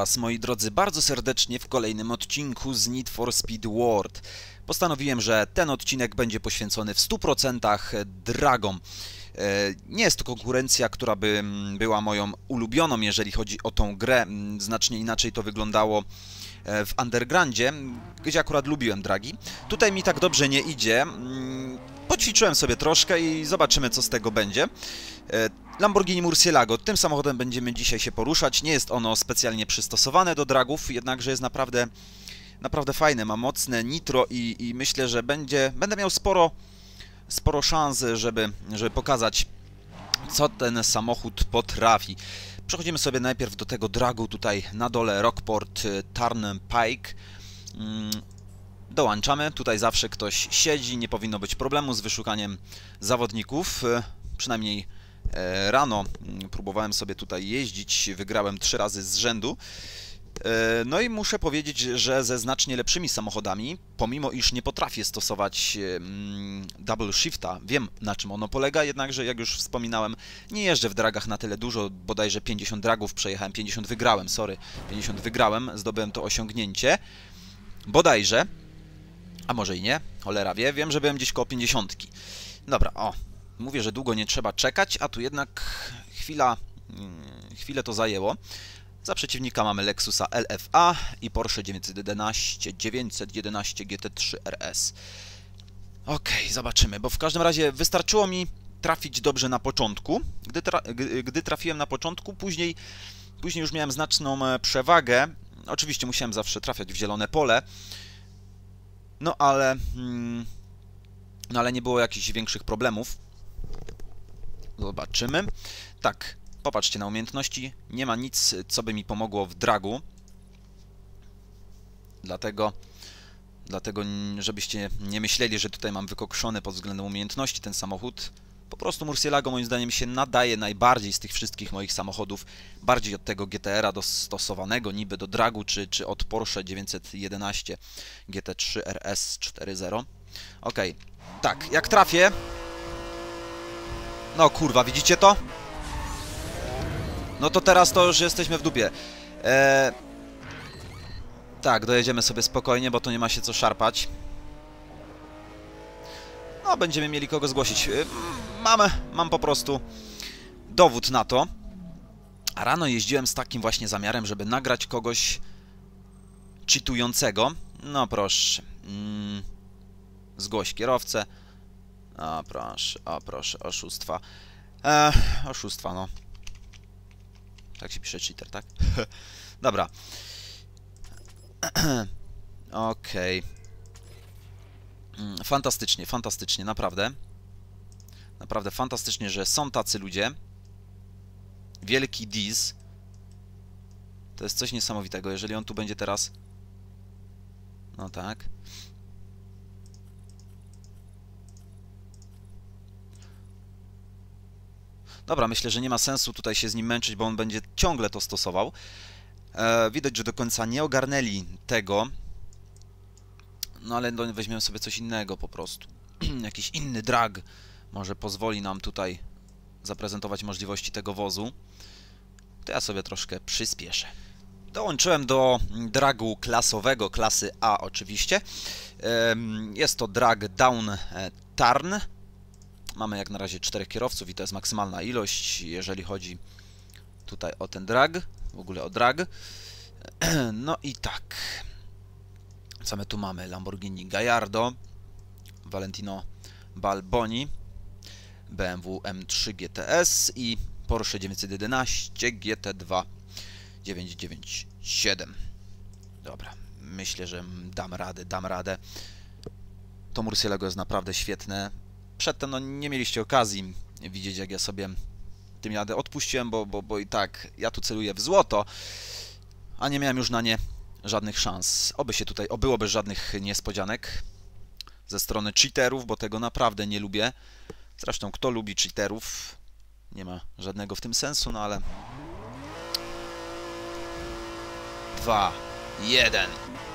Was, moi drodzy, bardzo serdecznie w kolejnym odcinku z Need for Speed World. Postanowiłem, że ten odcinek będzie poświęcony w 100% dragom. Nie jest to konkurencja, która by była moją ulubioną, jeżeli chodzi o tą grę. Znacznie inaczej to wyglądało w Undergroundzie, gdzie akurat lubiłem dragi. Tutaj mi tak dobrze nie idzie. Poćwiczyłem sobie troszkę i zobaczymy, co z tego będzie. Lamborghini Murcielago, tym samochodem będziemy dzisiaj się poruszać. Nie jest ono specjalnie przystosowane do dragów, jednakże jest naprawdę fajne, ma mocne nitro i myślę, że będę miał sporo szans, żeby pokazać, co ten samochód potrafi. Przechodzimy sobie najpierw do tego dragu tutaj na dole, Rockport Turnpike. Dołączamy, tutaj zawsze ktoś siedzi, nie powinno być problemu z wyszukaniem zawodników, przynajmniej rano próbowałem sobie tutaj jeździć, wygrałem 3 razy z rzędu. No i muszę powiedzieć, że ze znacznie lepszymi samochodami, pomimo iż nie potrafię stosować double shifta, wiem, na czym ono polega, jednakże jak już wspominałem, nie jeżdżę w dragach na tyle dużo, bodajże 50 dragów przejechałem, 50 wygrałem, sorry, 50 wygrałem, zdobyłem to osiągnięcie, bodajże, a może i nie, cholera wie, wiem, że byłem gdzieś koło 50. Dobra, o, mówię, że długo nie trzeba czekać, a tu jednak chwilę to zajęło. Za przeciwnika mamy Lexusa LFA i Porsche 911 GT3 RS. Okej, zobaczymy, bo w każdym razie wystarczyło mi trafić dobrze na początku. Gdy trafiłem na początku, później już miałem znaczną przewagę. Oczywiście musiałem zawsze trafiać w zielone pole. No ale nie było jakichś większych problemów. Zobaczymy. Tak, popatrzcie na umiejętności. Nie ma nic, co by mi pomogło w dragu. Dlatego żebyście nie myśleli, że tutaj mam wykokszony pod względem umiejętności ten samochód. Po prostu Murcielago moim zdaniem się nadaje najbardziej z tych wszystkich moich samochodów. Bardziej od tego GTR-a dostosowanego niby do dragu, czy od Porsche 911 GT3 RS 4.0. Okej, tak, jak trafię... No kurwa, widzicie to? No to teraz to już jesteśmy w dupie. Tak, dojedziemy sobie spokojnie, bo to nie ma się co szarpać. No, będziemy mieli kogo zgłosić. Mam po prostu dowód na to. A rano jeździłem z takim właśnie zamiarem, żeby nagrać kogoś cheatującego. No proszę. Zgłoś kierowcę. O proszę, oszustwa. Oszustwa, no. Tak się pisze cheater, tak? Dobra. Okej. Fantastycznie, naprawdę. Naprawdę fantastycznie, że są tacy ludzie. Wielki Diz. To jest coś niesamowitego, jeżeli on tu będzie teraz... No tak. Dobra, myślę, że nie ma sensu tutaj się z nim męczyć, bo on będzie ciągle to stosował. Widać, że do końca nie ogarnęli tego. No ale weźmiemy sobie coś innego po prostu. Jakiś inny drag może pozwoli nam tutaj zaprezentować możliwości tego wozu. To ja sobie troszkę przyspieszę. Dołączyłem do dragu klasowego, klasy A oczywiście. Jest to drag Down Turn. Mamy jak na razie 4 kierowców i to jest maksymalna ilość, jeżeli chodzi tutaj o ten drag, w ogóle o drag. No i tak. Co my tu mamy? Lamborghini Gallardo, Valentino Balboni, BMW M3 GTS i Porsche 911 GT2 997. Dobra, myślę, że dam radę. To Murcielago jest naprawdę świetne. Przedtem no, nie mieliście okazji widzieć, jak ja sobie tym jadę. Odpuściłem, bo i tak ja tu celuję w złoto, a nie miałem już na nie żadnych szans. Oby się tutaj obyło bez żadnych niespodzianek ze strony cheaterów, bo tego naprawdę nie lubię. Zresztą kto lubi cheaterów? Nie ma żadnego w tym sensu, no ale... 2, 1.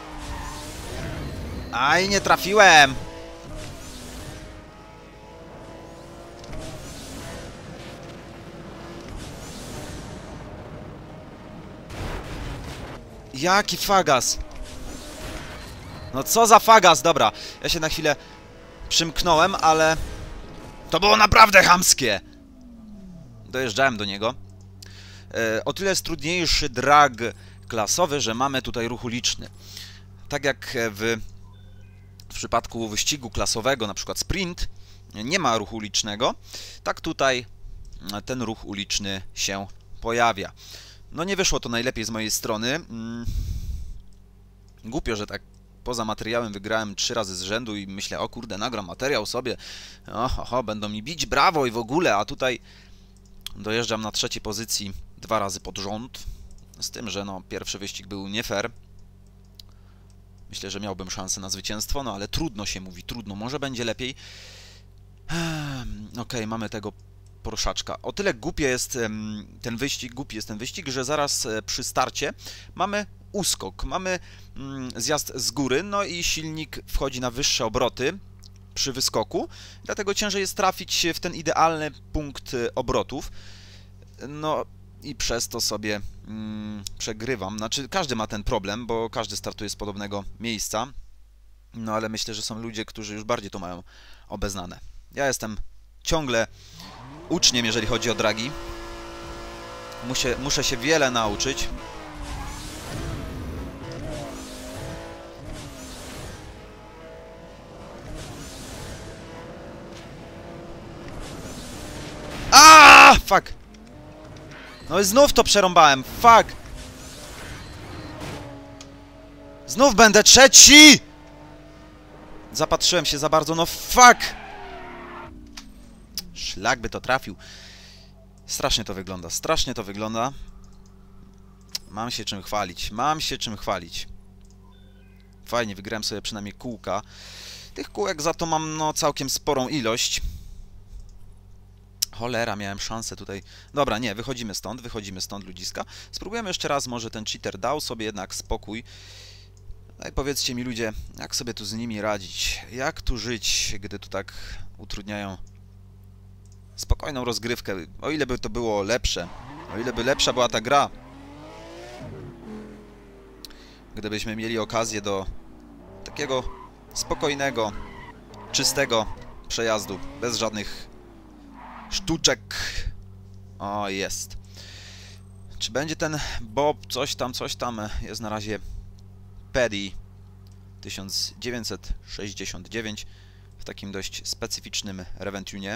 Aj, nie trafiłem! Jaki fagas? No co za fagas? Dobra, ja się na chwilę przymknąłem, ale... To było naprawdę chamskie! Dojeżdżałem do niego. O tyle jest trudniejszy drag klasowy, że mamy tutaj ruch uliczny. Tak jak w przypadku wyścigu klasowego, na przykład sprint, nie ma ruchu ulicznego, tak tutaj ten ruch uliczny się pojawia. No nie wyszło to najlepiej z mojej strony. Głupio, że tak poza materiałem wygrałem 3 razy z rzędu i myślę, o kurde, nagram materiał sobie, będą mi bić brawo i w ogóle, a tutaj dojeżdżam na 3. pozycji 2 razy pod rząd, z tym, że no, pierwszy wyścig był nie fair. Myślę, że miałbym szansę na zwycięstwo, no ale trudno się mówi, trudno, może będzie lepiej. Okej, mamy tego Porszaczka. O tyle głupi jest ten wyścig, że zaraz przy starcie mamy uskok, mamy zjazd z góry, no i silnik wchodzi na wyższe obroty przy wyskoku, dlatego ciężej jest trafić w ten idealny punkt obrotów, no i przez to sobie przegrywam. Znaczy, każdy ma ten problem, bo każdy startuje z podobnego miejsca, no ale myślę, że są ludzie, którzy już bardziej to mają obeznane. Ja jestem ciągle uczniem, jeżeli chodzi o dragi. Muszę się wiele nauczyć. Fuck! No i znów to przerąbałem, fuck! Znów będę trzeci! Zapatrzyłem się za bardzo, no fuck! Szlak by to trafił. Strasznie to wygląda, strasznie to wygląda. Mam się czym chwalić, mam się czym chwalić. Fajnie, wygrałem sobie przynajmniej kółka. Tych kółek za to mam, no, całkiem sporą ilość. Cholera, miałem szansę tutaj... Dobra, nie, wychodzimy stąd, ludziska. Spróbujemy jeszcze raz, może ten cheater dał sobie jednak spokój. No i powiedzcie mi, ludzie, jak sobie tu z nimi radzić? Jak tu żyć, gdy tu tak utrudniają spokojną rozgrywkę? O ile by to było lepsze, o ile by lepsza była ta gra, gdybyśmy mieli okazję do takiego spokojnego, czystego przejazdu, bez żadnych sztuczek. O, jest. Czy będzie ten Bob, coś tam, jest na razie Paddy 1969 w takim dość specyficznym Reventunie.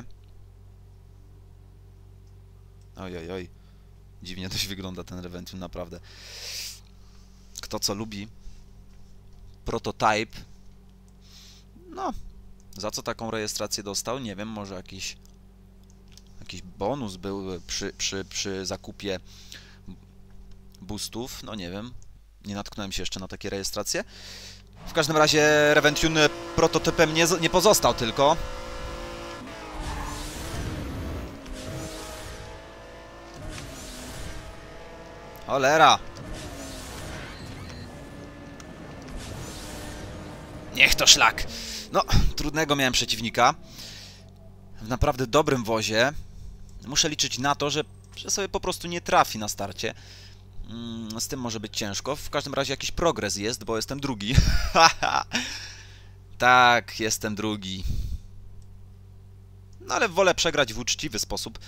Oj. Dziwnie dość wygląda ten Reventun, naprawdę. Kto co lubi. Prototype. No, za co taką rejestrację dostał? Nie wiem, może jakiś bonus był przy zakupie boostów, no nie wiem. Nie natknąłem się jeszcze na takie rejestracje. W każdym razie Reventun prototypem nie pozostał tylko. Cholera! Niech to szlak! No, trudnego miałem przeciwnika. W naprawdę dobrym wozie. Muszę liczyć na to, że sobie po prostu nie trafi na starcie. Z tym może być ciężko. W każdym razie jakiś progres jest, bo jestem drugi. Tak, jestem drugi. No ale wolę przegrać w uczciwy sposób,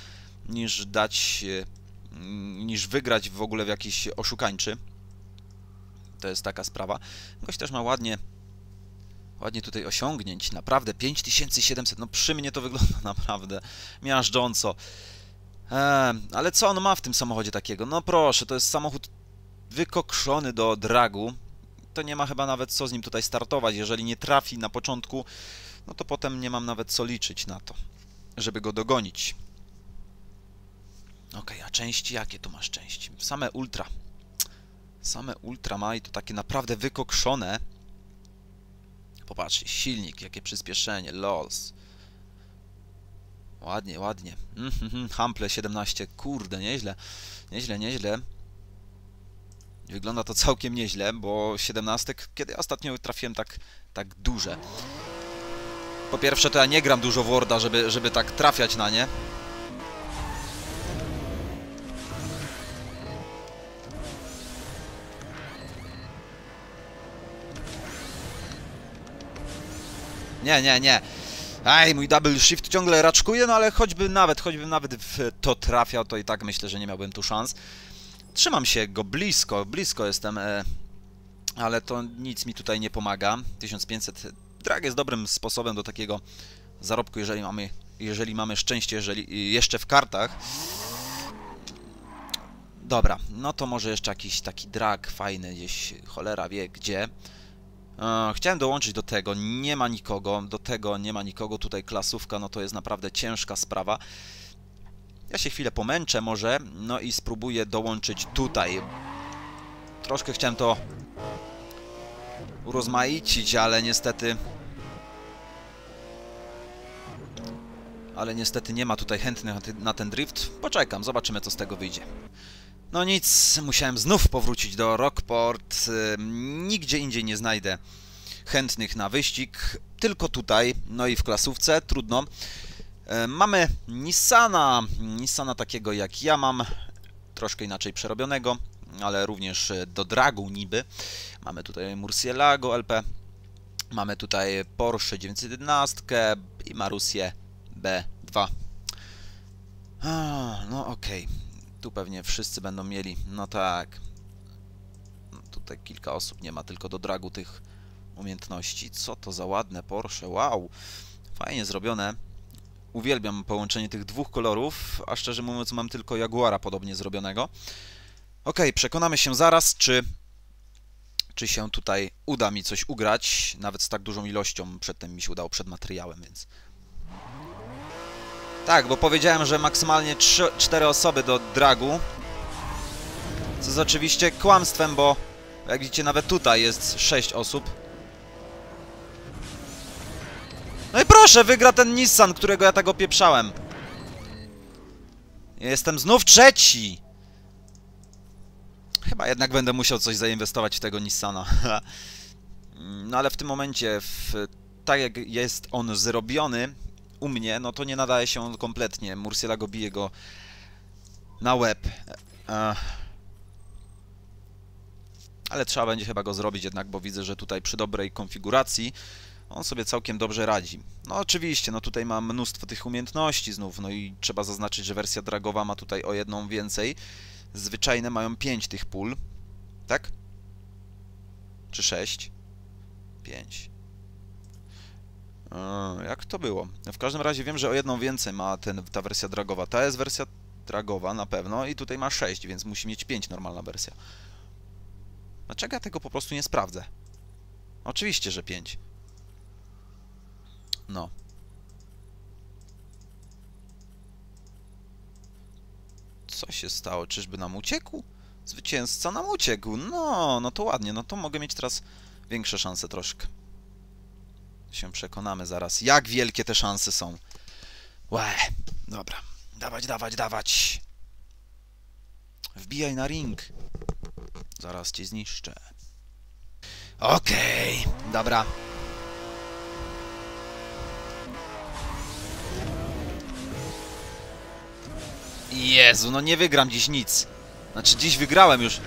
niż wygrać w ogóle w jakiś oszukańczy. To jest taka sprawa. Gość też ma ładnie tutaj osiągnięć. Naprawdę 5700. No przy mnie to wygląda naprawdę miażdżąco. Ale co on ma w tym samochodzie takiego? No proszę, to jest samochód wykokszony do dragu. To nie ma chyba nawet co z nim tutaj startować. Jeżeli nie trafi na początku, no to potem nie mam nawet co liczyć na to, żeby go dogonić. Okej, a części? Jakie tu masz części? Same ultra. Same ultra ma i to takie naprawdę wykokszone. Popatrzcie, silnik, jakie przyspieszenie, lols. Ładnie, ładnie. Hample 17, kurde, nieźle. Nieźle. Wygląda to całkiem nieźle, bo 17, kiedy ostatnio trafiłem tak duże. Po pierwsze, to ja nie gram dużo w Worda, żeby tak trafiać na nie. Nie, nie, nie. Aj, mój double shift ciągle raczkuje, no ale choćbym nawet w to trafiał, to i tak myślę, że nie miałbym tu szans. Trzymam się go blisko jestem, ale to nic mi tutaj nie pomaga. 1500 drag jest dobrym sposobem do takiego zarobku, jeżeli mamy szczęście, jeżeli jeszcze w kartach. Dobra, no to może jeszcze jakiś taki drag fajny gdzieś, cholera wie gdzie. Chciałem dołączyć do tego, nie ma nikogo, tutaj klasówka, no to jest naprawdę ciężka sprawa. Ja się chwilę pomęczę może, no i spróbuję dołączyć tutaj. Troszkę chciałem to urozmaicić, ale niestety... nie ma tutaj chętnych na ten drift. Poczekam, zobaczymy co z tego wyjdzie. No nic, musiałem znów powrócić do Rockport. Nigdzie indziej nie znajdę chętnych na wyścig, tylko tutaj, no i w klasówce, trudno. Mamy Nissana takiego jak ja mam, troszkę inaczej przerobionego, ale również do dragu niby. Mamy tutaj Murcielago LP, mamy tutaj Porsche 911 i Marussię B2. No okej. Tu pewnie wszyscy będą mieli, no tak. Tutaj kilka osób nie ma tylko do dragu tych umiejętności. Co to za ładne Porsche, wow. Fajnie zrobione. Uwielbiam połączenie tych dwóch kolorów, a szczerze mówiąc mam tylko Jaguara podobnie zrobionego. Okej, przekonamy się zaraz, czy się tutaj uda mi coś ugrać, nawet z tak dużą ilością, przedtem mi się udało przed materiałem, więc... Tak, bo powiedziałem, że maksymalnie 4 osoby do dragu, co jest oczywiście kłamstwem, bo jak widzicie nawet tutaj jest 6 osób. No i proszę, wygra ten Nissan, którego ja tak opieprzałem. Jestem znów trzeci. Chyba jednak będę musiał coś zainwestować w tego Nissana. No ale w tym momencie, tak jak jest on zrobiony u mnie, no to nie nadaje się on kompletnie. Murcielago bije go na łeb. Ale trzeba będzie chyba go zrobić jednak, bo widzę, że tutaj przy dobrej konfiguracji on sobie całkiem dobrze radzi. No oczywiście, no tutaj ma mnóstwo tych umiejętności znów, no i trzeba zaznaczyć, że wersja dragowa ma tutaj o jedną więcej. Zwyczajne mają 5 tych pól, tak? Czy 6? 5. Jak to było? W każdym razie wiem, że o jedną więcej ma ta wersja dragowa. Ta jest wersja dragowa na pewno i tutaj ma 6, więc musi mieć 5 normalna wersja. Dlaczego ja tego po prostu nie sprawdzę? Oczywiście, że 5. No. Co się stało? Czyżby nam uciekł? Zwycięzca nam uciekł. No to ładnie. No to mogę mieć teraz większe szanse troszkę. Się przekonamy zaraz, jak wielkie te szanse są. Łe, dobra. Dawać. Wbijaj na ring. Zaraz cię zniszczę. Okej, dobra. Jezu, no nie wygram dziś nic. Znaczy, dziś wygrałem już.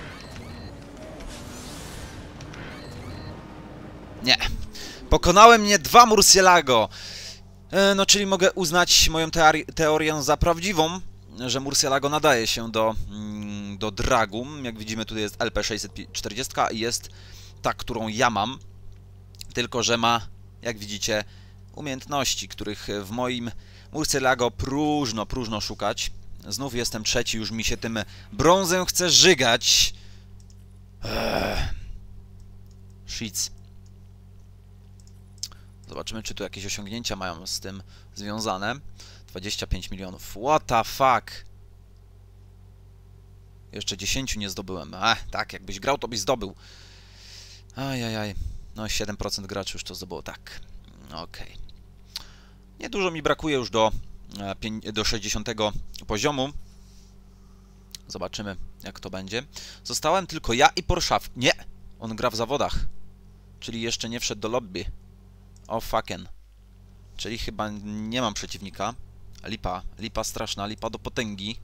Nie. Pokonałem mnie 2 Murcielago. No, czyli mogę uznać moją teorię za prawdziwą, że Murcielago nadaje się do dragu. Jak widzimy, tutaj jest LP640 i jest ta, którą ja mam. Tylko że ma, jak widzicie, umiejętności, których w moim Murcielago próżno szukać. Znów jestem trzeci, już mi się tym brązem chce żygać. Shits. Zobaczymy, czy tu jakieś osiągnięcia mają z tym związane. 25 milionów. What the fuck? Jeszcze 10 nie zdobyłem. Tak, jakbyś grał, to byś zdobył. Ajajaj. No, 7% graczy już to zdobyło. Tak. Okej. Niedużo mi brakuje już do 60 poziomu. Zobaczymy, jak to będzie. Zostałem tylko ja i Porsche. Nie! On gra w zawodach. Czyli jeszcze nie wszedł do lobby. O fucking. Czyli chyba nie mam przeciwnika. Lipa straszna, lipa do potęgi.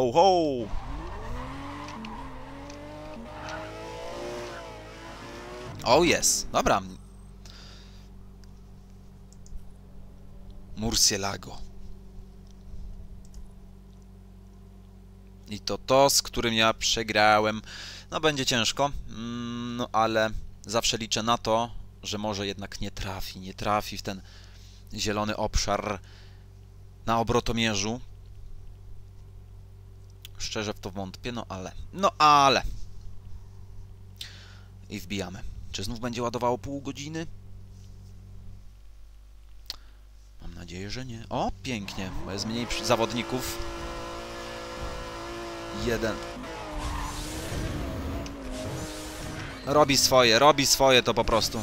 Ho. Oh yes, dobra. Murcielago. I to, z którym ja przegrałem. No będzie ciężko, no ale zawsze liczę na to, że może jednak nie trafi w ten zielony obszar na obrotomierzu. Szczerze w to wątpię, no ale. I wbijamy. Czy znów będzie ładowało pół godziny? Mam nadzieję, że nie. O, pięknie, bo jest mniej zawodników. Jeden. Robi swoje to po prostu.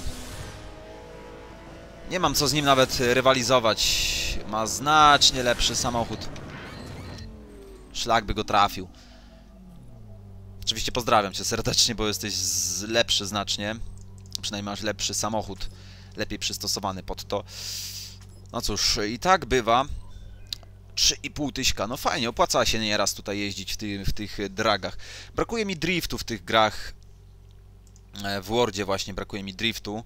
Nie mam co z nim nawet rywalizować. Ma znacznie lepszy samochód. Szlak by go trafił. Oczywiście pozdrawiam cię serdecznie, bo jesteś lepszy znacznie. Przynajmniej masz lepszy samochód. Lepiej przystosowany pod to. No cóż, i tak bywa. 3,5 tyśka. No fajnie, opłaca się nieraz tutaj jeździć w tych dragach. Brakuje mi driftu w tych grach. W Wordzie właśnie brakuje mi driftu.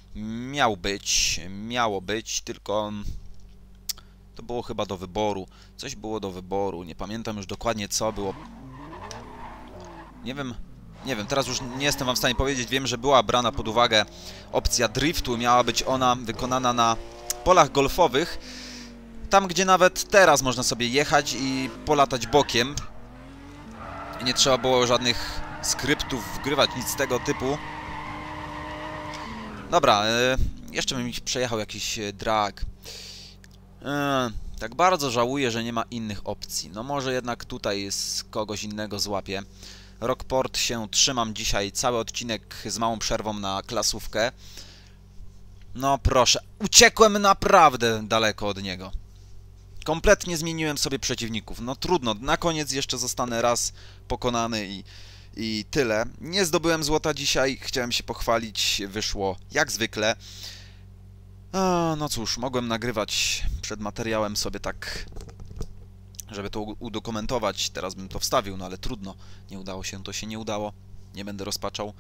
Miało być, tylko to było chyba do wyboru. Coś było do wyboru, nie pamiętam już dokładnie co było. Nie wiem, teraz już nie jestem wam w stanie powiedzieć. Wiem, że była brana pod uwagę opcja driftu. Miała być ona wykonana na polach golfowych. Tam, gdzie nawet teraz można sobie jechać i polatać bokiem. Nie trzeba było żadnych skryptów wgrywać, nic z tego typu. Dobra, jeszcze bym przejechał jakiś drag. Tak bardzo żałuję, że nie ma innych opcji. No może jednak tutaj z kogoś innego złapię. Rockport się trzymam dzisiaj, cały odcinek z małą przerwą na klasówkę. No proszę, uciekłem naprawdę daleko od niego. Kompletnie zmieniłem sobie przeciwników. No trudno, na koniec jeszcze zostanę raz pokonany i tyle. Nie zdobyłem złota dzisiaj, chciałem się pochwalić, wyszło jak zwykle. No cóż, mogłem nagrywać przed materiałem sobie tak, żeby to udokumentować. Teraz bym to wstawił, no ale trudno. Nie udało się, to się nie udało. Nie będę rozpaczał.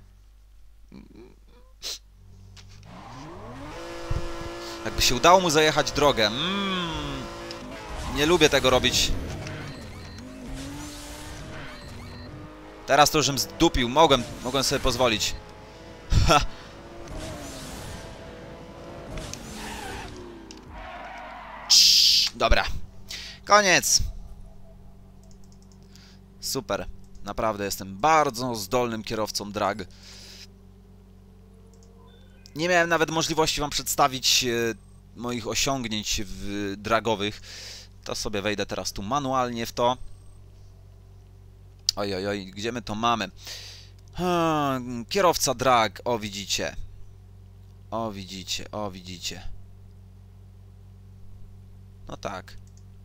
Jakby się udało mu zajechać drogę. Nie lubię tego robić. Teraz to już bym zdupił. Mogłem sobie pozwolić. Ha! Dobra. Koniec. Super. Naprawdę jestem bardzo zdolnym kierowcą drag. Nie miałem nawet możliwości wam przedstawić moich osiągnięć dragowych. To sobie wejdę teraz tu manualnie w to. Oj, gdzie my to mamy? Kierowca drag, o widzicie. O widzicie. No tak.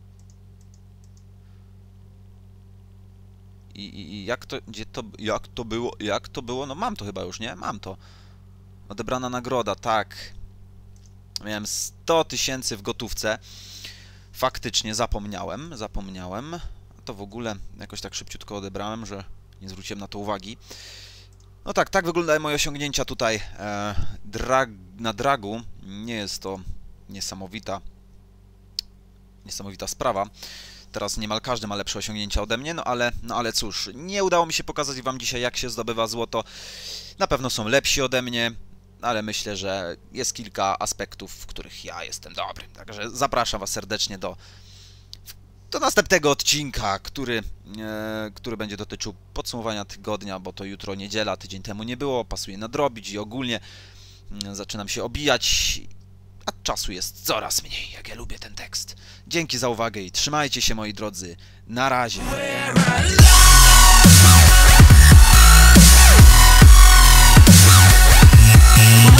I jak to, jak to było? No mam to chyba już, nie? Mam to. Odebrana nagroda, tak. Miałem 100 000 w gotówce. Faktycznie zapomniałem. A to w ogóle jakoś tak szybciutko odebrałem, że nie zwróciłem na to uwagi. No tak wyglądają moje osiągnięcia tutaj na dragu. Nie jest to niesamowita sprawa. Teraz niemal każdy ma lepsze osiągnięcia ode mnie, no ale cóż, nie udało mi się pokazać wam dzisiaj, jak się zdobywa złoto. Na pewno są lepsi ode mnie, ale myślę, że jest kilka aspektów, w których ja jestem dobry. Także zapraszam was serdecznie do następnego odcinka, który będzie dotyczył podsumowania tygodnia, bo to jutro niedziela, tydzień temu nie było, pasuje nadrobić i ogólnie zaczynam się obijać, a czasu jest coraz mniej, jak ja lubię ten tekst. Dzięki za uwagę i trzymajcie się, moi drodzy. Na razie.